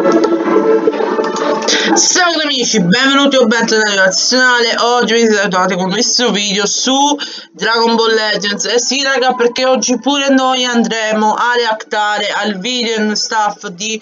Salve amici, benvenuti o bentornati al canale. Oggi vi siete trovati con questo video su Dragon Ball Legends. E sì raga, perché oggi pure noi andremo a reactare al video and stuff di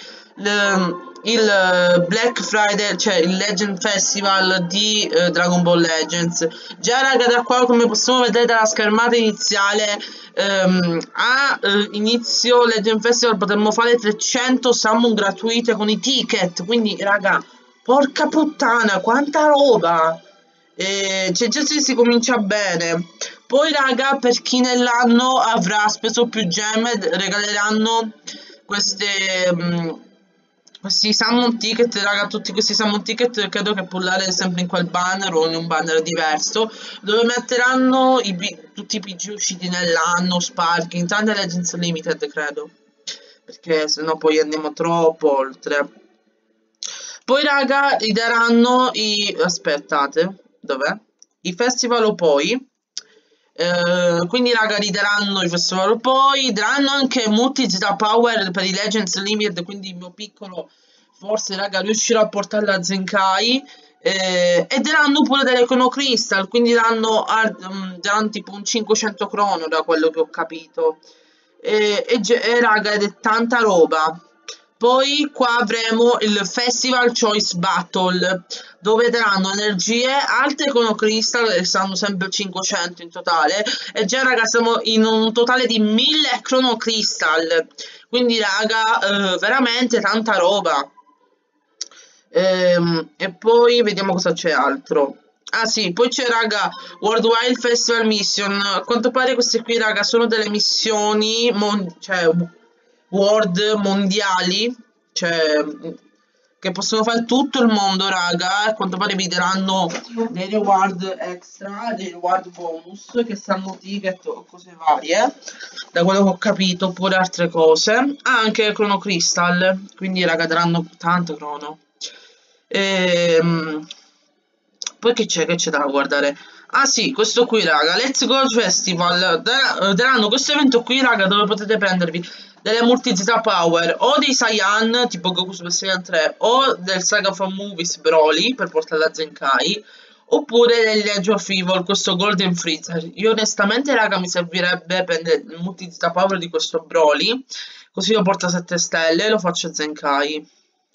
il Black Friday, cioè il Legend Festival di Dragon Ball Legends. Già raga, da qua come possiamo vedere dalla schermata iniziale, a inizio Legend Festival potremmo fare 300 summon gratuite con i ticket, quindi raga, porca puttana, quanta roba! Cioè già si comincia bene. Poi raga, per chi nell'anno avrà speso più gemme, regaleranno queste questi summon ticket, raga. Tutti questi summon ticket credo che pullare sempre in quel banner o in un banner diverso, dove metteranno tutti i PG usciti nell'anno, Sparking, tante Legends Limited credo, perché sennò poi andiamo troppo oltre. Poi raga, gli daranno aspettate, dov'è? I festival poi. Quindi raga, ridaranno i festival poi, daranno anche multi Zeta Power per i Legends Limited, quindi il mio piccolo forse raga riuscirò a portarla a Zenkai. E daranno pure delle Chrono Crystal, quindi daranno tipo un 500 crono da quello che ho capito. Raga, ed è tanta roba. Poi qua avremo il Festival Choice Battle, dove daranno energie alte con Crystal, e saranno sempre 500 in totale. E già raga, siamo in un totale di 1000 Chrono Crystal. Quindi raga, veramente tanta roba. E poi vediamo cosa c'è altro. Ah sì, poi c'è raga Worldwide Festival Mission. A quanto pare queste qui raga sono delle missioni cioè world mondiali, cioè che possono fare tutto il mondo raga. A quanto pare vi daranno dei reward extra, dei reward bonus che saranno ticket o cose varie, da quello che ho capito, oppure altre cose. Ah, anche Chrono Crystal, quindi raga daranno tanto crono. Ehm, Poi che c'è da guardare? Ah sì, questo qui raga, Let's Go Festival, daranno questo evento qui raga, dove potete prendervi delle multi-zeta power o dei Saiyan tipo Goku Super Saiyan 3 o del Saga Fan Movies Broly per portarla a Zenkai, oppure degli Edge of Evil, questo Golden Freezer. Io onestamente raga mi servirebbe prendere il multi-zeta power di questo Broly, così lo porto a 7 stelle e lo faccio a Zenkai.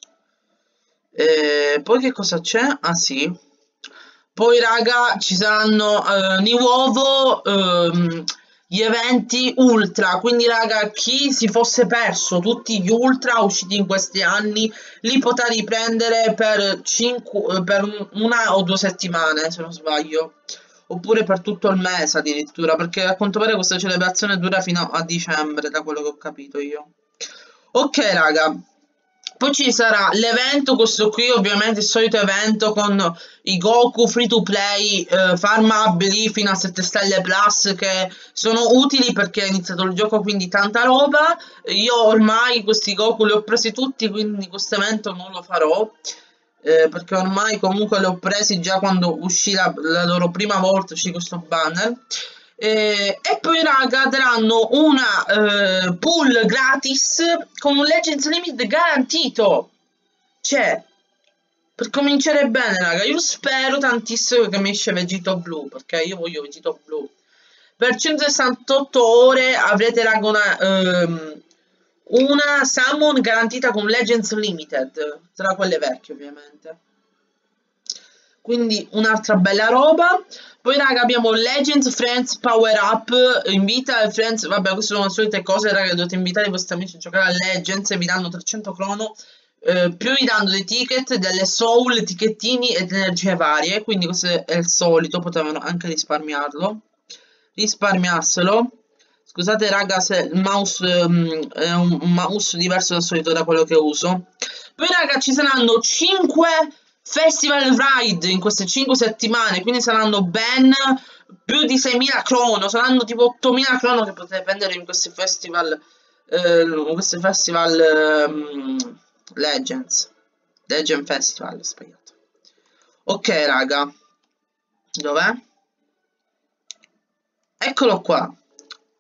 Poi che cosa c'è? Ah sì. Poi raga ci saranno di nuovo gli eventi ultra, quindi raga chi si fosse perso tutti gli ultra usciti in questi anni li potrà riprendere per una o 2 settimane se non sbaglio, oppure per tutto il mese addirittura, perché a quanto pare questa celebrazione dura fino a dicembre da quello che ho capito io. Ok raga, poi ci sarà l'evento, questo qui ovviamente il solito evento con i Goku free to play farmabili fino a 7 stelle plus, che sono utili perché è iniziato il gioco, quindi tanta roba. Io ormai questi Goku li ho presi tutti, quindi questo evento non lo farò, perché ormai comunque li ho presi già quando uscì la loro prima volta, uscì questo banner. E poi raga daranno una pool gratis con un Legends Limit garantito, cioè per cominciare bene raga, io spero tantissimo che mi esce Vegito Blu, perché io voglio Vegito Blu. Per 168 ore avrete raga una Summon garantita con Legends Limited, tra quelle vecchie ovviamente, quindi un'altra bella roba. Poi raga abbiamo Legends Friends Power Up, invita i friends, vabbè queste sono le solite cose raga, dovete invitare i vostri amici a giocare a Legends e vi danno 300 crono, più vi danno dei ticket, delle soul, ticchettini ed energie varie, quindi questo è il solito, potevano anche risparmiarselo. Scusate raga se il mouse è un mouse diverso dal solito da quello che uso. Poi raga ci saranno 5 festival ride in queste 5 settimane, quindi saranno ben più di 6.000 crono, saranno tipo 8.000 crono che potete prendere in questi festival Legends. Legend Festival, sbagliato. Ok raga, dov'è? Eccolo qua.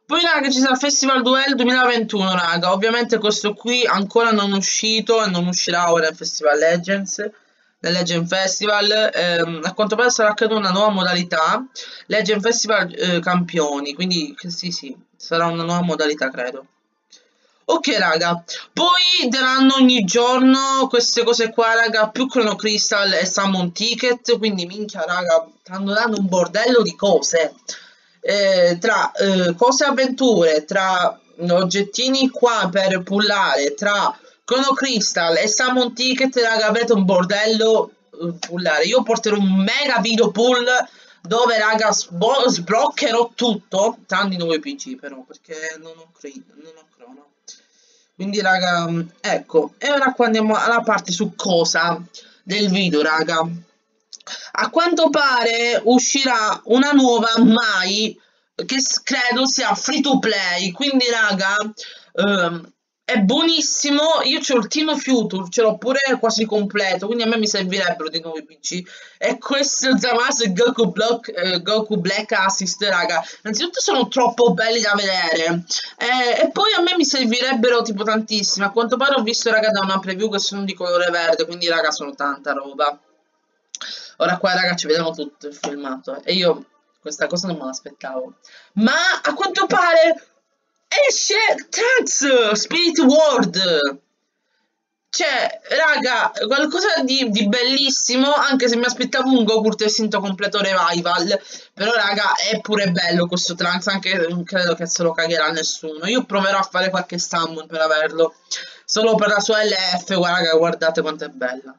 Poi raga ci sarà il Festival Duel 2021 raga, ovviamente questo qui ancora non è uscito e non uscirà ora il Festival Legends, nel Legend Festival, a quanto pare sarà creata una nuova modalità, Legend Festival Campioni, quindi sì sì, sarà una nuova modalità credo. Ok raga, poi daranno ogni giorno queste cose qua raga, più Chrono Crystal e Summon Ticket, quindi minchia raga, stanno dando un bordello di cose, tra cose avventure, tra oggettini qua per pullare, tra Chrono Crystal e Summon Ticket raga, avete un bordello pullare. Io porterò un mega video pull dove raga sbloccherò tutto, tranne i nuovi PC però, perché non ho crono. Quindi raga, ecco, e ora qua andiamo alla parte su cosa del video raga. A quanto pare uscirà una nuova Mai che credo sia free to play, quindi raga, è buonissimo. Io c'ho il Team Future, ce l'ho pure quasi completo, quindi a me mi servirebbero dei nuovi PC. E questo Zamasu e Goku Black Assist, raga, innanzitutto sono troppo belli da vedere. E poi a me mi servirebbero tipo tantissimi. A quanto pare ho visto, raga, da una preview che sono di colore verde, quindi raga sono tanta roba. Ora qua raga ci vediamo tutto il filmato e io questa cosa non me l'aspettavo. Ma a quanto pare esce Trunks Spirit World. Cioè, raga, qualcosa di bellissimo, anche se mi aspettavo un Goku Tessinto completo revival. Però, raga, è pure bello questo Trunks, anche credo che se lo cagherà nessuno. Io proverò a fare qualche summon per averlo. Solo per la sua LF, raga, guardate quanto è bella.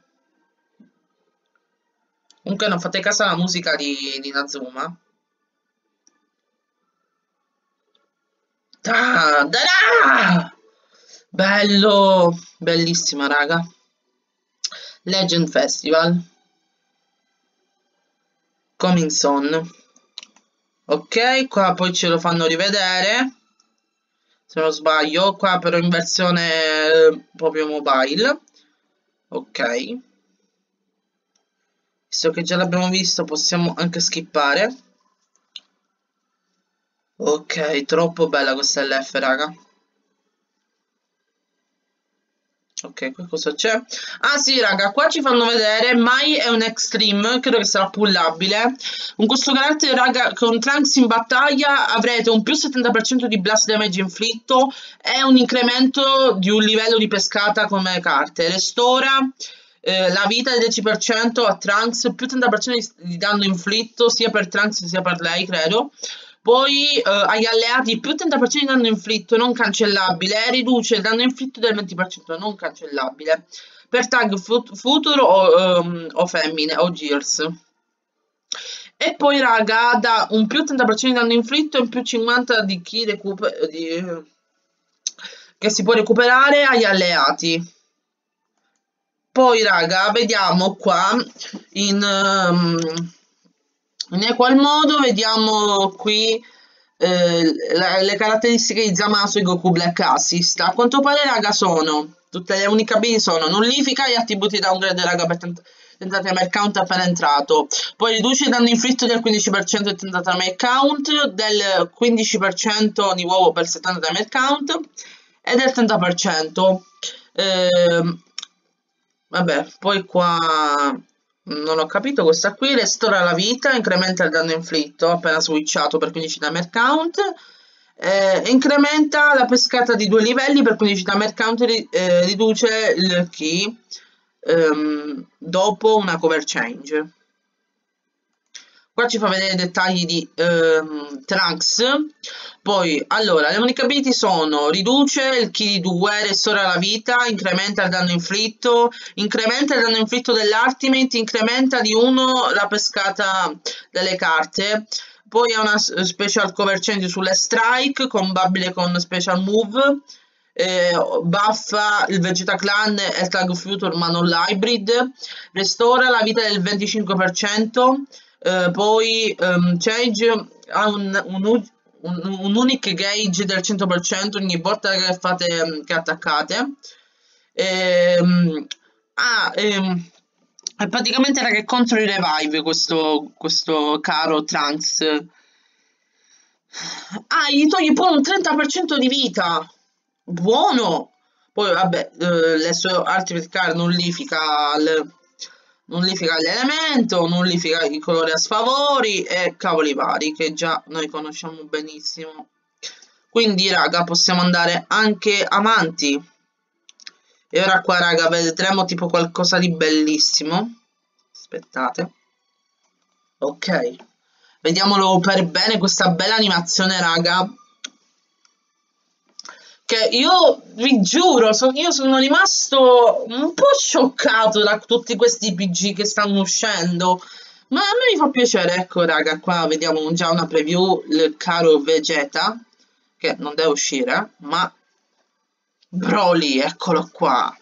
Comunque non fate caso alla musica di Inazuma. Da! Bello! Bellissima, raga. Legend Festival. Coming Soon. Ok, qua poi ce lo fanno rivedere. Se non sbaglio. Qua però in versione proprio mobile. Ok. Visto che già l'abbiamo visto, possiamo anche skippare. Ok, troppo bella questa LF, raga. Ok, qui cosa c'è? Ah sì, raga, qua ci fanno vedere Mai è un Extreme, credo che sarà pullabile. Con questo carattere, raga, con Trunks in battaglia avrete un più 70% di blast damage inflitto e un incremento di un livello di pescata come carte. Restora la vita del 10% a Trunks, più 30% di danno inflitto sia per Trunks sia per lei, credo. Poi agli alleati più 30% di danno inflitto non cancellabile, riduce il danno inflitto del 20% non cancellabile per tag Future o femmine o Gears. E poi raga da un più 30% di danno inflitto e un più 50 di chi che si può recuperare agli alleati. Poi raga vediamo qua in in equal modo vediamo qui le caratteristiche di Zamasu e Goku Black Assist. A quanto pare, raga, sono tutte le uniche ability sono nullifica gli attributi downgrade, raga, per tentatemi count appena entrato. Poi riduce il danno inflitto del 15% e tentatemi count, del 15% di nuovo per 70 timer count e del 30%. Vabbè, poi qua non ho capito questa qui, restaura la vita, incrementa il danno inflitto appena switchato per 15 timer count, incrementa la pescata di 2 livelli per 15 timer count, riduce il key dopo una cover change. Qua ci fa vedere i dettagli di Trunks. Poi, allora, le uniche ability sono riduce il ki di 2, restaura la vita, incrementa il danno inflitto dell'ultimate, incrementa di 1 la pescata delle carte. Poi ha una special cover change sulle strike, combabile con special move. Buffa il Vegeta Clan e il Tag Future ma non l'hybrid. Restora la vita del 25%. Poi Change ha un unique gauge del 100% ogni volta che fate che attaccate. Ah, è praticamente era che contro i revive questo caro Trunks. Ah, gli togli pure un 30% di vita. Buono. Poi vabbè, le sue Ultimate Card nullifica l'elemento, nullifica i colori a sfavori e cavoli vari che già noi conosciamo benissimo. Quindi raga, possiamo andare anche avanti. E ora qua raga vedremo tipo qualcosa di bellissimo. Aspettate. Ok. Vediamolo per bene questa bella animazione raga. Che io vi giuro, io sono rimasto un po' scioccato da tutti questi PG che stanno uscendo. Ma a me mi fa piacere, ecco raga, qua vediamo già una preview, il caro Vegeta, che non deve uscire, ma Broly, eccolo qua.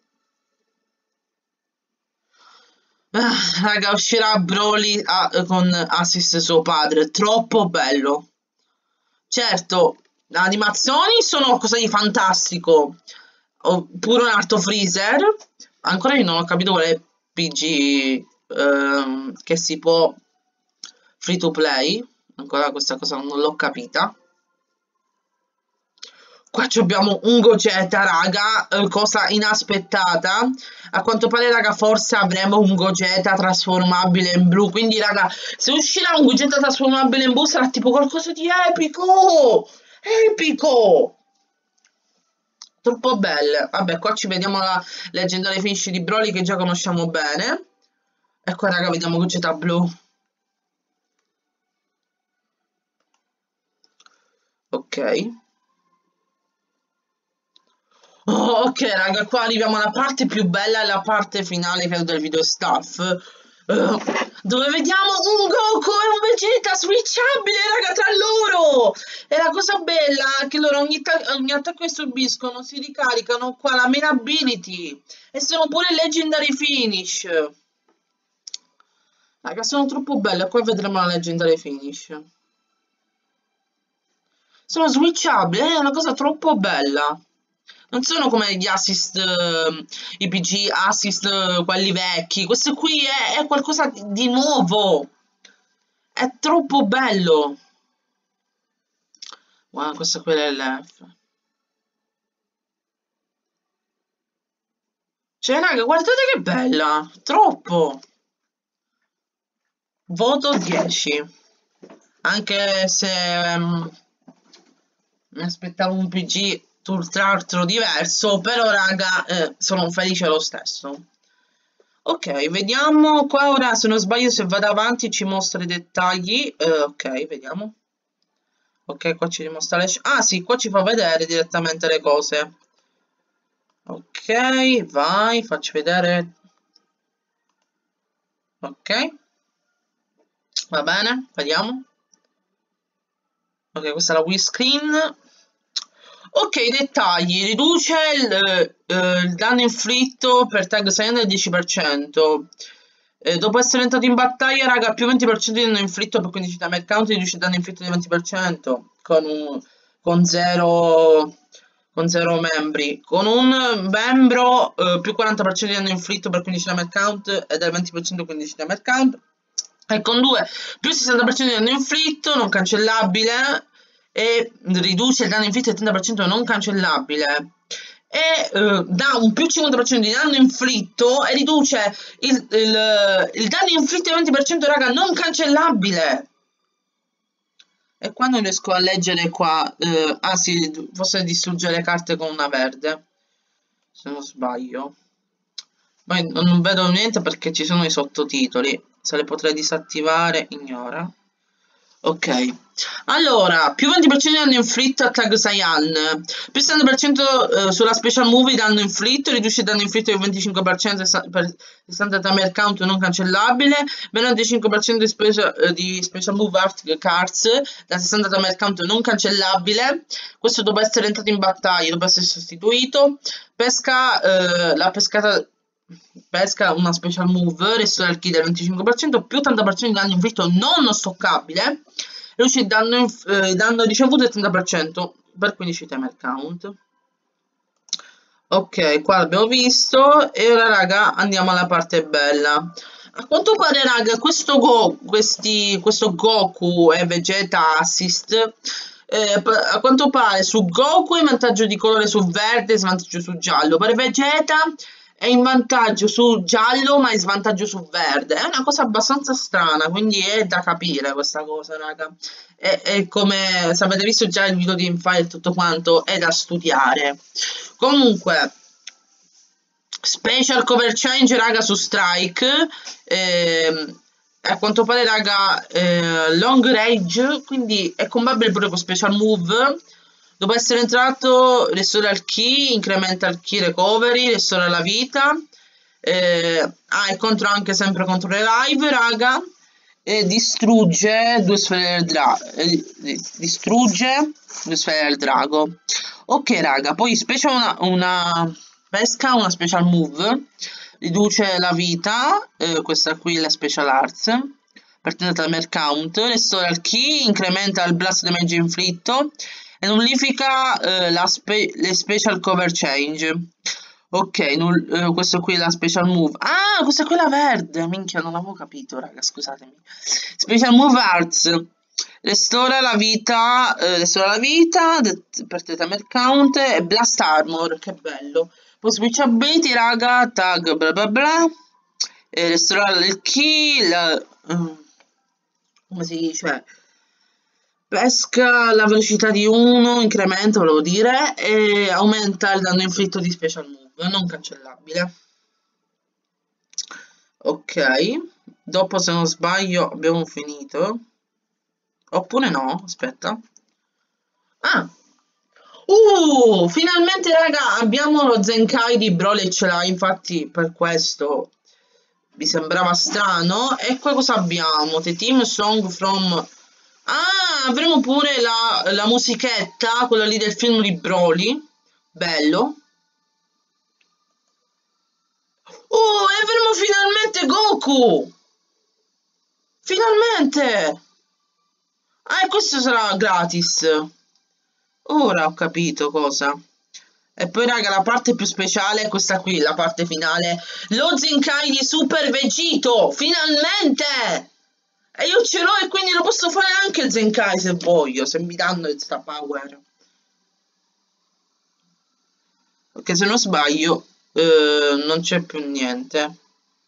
Raga, uscirà Broly con assist suo padre, troppo bello. Certo, le animazioni sono qualcosa di fantastico. Oppure un Art of Freezer. Ancora io non ho capito qual è il PG che si può free to play. Ancora questa cosa non l'ho capita. Qua abbiamo un Gogeta, raga, cosa inaspettata. A quanto pare, raga, forse avremo un Gogeta trasformabile in blu. Quindi, raga, se uscirà un Gogeta trasformabile in blu sarà tipo qualcosa di epico! Epico! Troppo belle. Vabbè, qua ci vediamo la leggendaria finish di Broly che già conosciamo bene. E qua, raga, vediamo Gogeta blu. Ok. Oh, ok, raga, qua arriviamo alla parte più bella e la parte finale, credo, del video staff. Dove vediamo un Goku e un Vegeta switchabile, raga, tra loro! E la cosa bella è che loro ogni attacco che subiscono si ricaricano qua la main ability. E sono pure leggendary finish. Raga, sono troppo belle. Qua vedremo la leggendary finish. Sono switchabili, è una cosa troppo bella. Non sono come gli assist, i PG assist, quelli vecchi. Questo qui è qualcosa di nuovo. È troppo bello. Guarda, questa qui è l'F. Cioè, raga, guardate che bella. Troppo. Voto 10. Anche se mi aspettavo un PG tutt'altro diverso, però raga, sono felice lo stesso. Ok, vediamo qua ora, se non sbaglio, se vado avanti ci mostra i dettagli. Ok, vediamo. Ok, qua ci dimostra le... Ah sì, qua ci fa vedere direttamente le cose. Ok, vai, facci vedere. Ok, va bene, vediamo. Ok, questa è la Wii Screen. Ok, dettagli. Riduce il danno inflitto per tag Saiyan del 10%. Dopo essere entrato in battaglia, raga, più 20% di danno inflitto per 15 timer count, riduce il danno inflitto di 20% con 0 con 0 membri. Con un membro più 40% di danno inflitto per 15 timer count e del 20% 15 timer count. E con 2 più 60% di danno inflitto non cancellabile e riduce il danno inflitto del 30% non cancellabile e dà un più 50% di danno inflitto e riduce il danno inflitto del 20% raga non cancellabile. E qua non riesco a leggere qua ah sì, forse distruggere le carte con una verde se non sbaglio. Poi non vedo niente perché ci sono i sottotitoli, se le potrei disattivare ignora. Ok, allora, più 20% di danno inflitto a Tag Saiyan, più 70% sulla special move danno inflitto, riduce il danno inflitto del 25% per 60 timer count non cancellabile, meno 25% di special move art cards da 60 timer count non cancellabile, questo dopo essere entrato in battaglia, dopo essere sostituito, la pesca una special move, resto del key del 25%, più 80% di danno inflitto non stoccabile, riduce il danno ricevuto del 30% per 15 timer count. Ok, qua l'abbiamo visto e ora raga andiamo alla parte bella. A quanto pare, raga, questo Goku e Vegeta Assist, a quanto pare su Goku è in vantaggio di colore su verde e svantaggio su giallo. Per Vegeta è in vantaggio su giallo ma in svantaggio su verde. È una cosa abbastanza strana, quindi è da capire questa cosa, raga. È come, se avete visto già il video di Infile e tutto quanto, è da studiare. Comunque... Special cover change, raga, su Strike. A quanto pare, raga, long range, quindi è combattabile pure con special move. Dopo essere entrato, restaura il ki, incrementa il ki recovery, restaura la vita. È contro anche sempre contro le live, raga. E distrugge due sfere del drago. Ok, raga, poi special una pesca, una special move, riduce la vita, questa qui è la special arts, partendo dal timer count, restaura il ki, incrementa il blast damage inflitto e nullifica le special cover change. Ok, questo qui è la special move. Ah, questa qui è la verde, minchia, non l'avevo capito, raga, scusatemi. Special move arts. Restaura la vita, per timer count e blast armor, che bello. Poi switch ability, raga, tag bla bla bla. E restaurare il ki, come si dice? Pesca la velocità di 1, incrementa, volevo dire, e aumenta il danno inflitto di special move, non cancellabile. Ok, dopo se non sbaglio abbiamo finito. Oppure no, aspetta. Ah! Finalmente raga abbiamo lo Zenkai di Broly e ce l'ha, infatti per questo mi sembrava strano. E qua cosa abbiamo? The Team Song from... Ah, avremo pure la musichetta, quella lì del film di Broly. Bello. E avremo finalmente Goku! Finalmente! Ah, e questo sarà gratis. Ora ho capito cosa. E poi raga la parte più speciale è questa qui, la parte finale. Lo Zenkai di Super Vegito! Finalmente! E io ce l'ho e quindi lo posso fare anche il Zenkai se voglio, se mi danno questa power. Perché se non sbaglio non c'è più niente.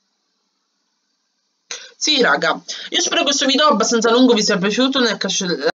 Sì raga, io spero che questo video abbastanza lungo vi sia piaciuto nel caso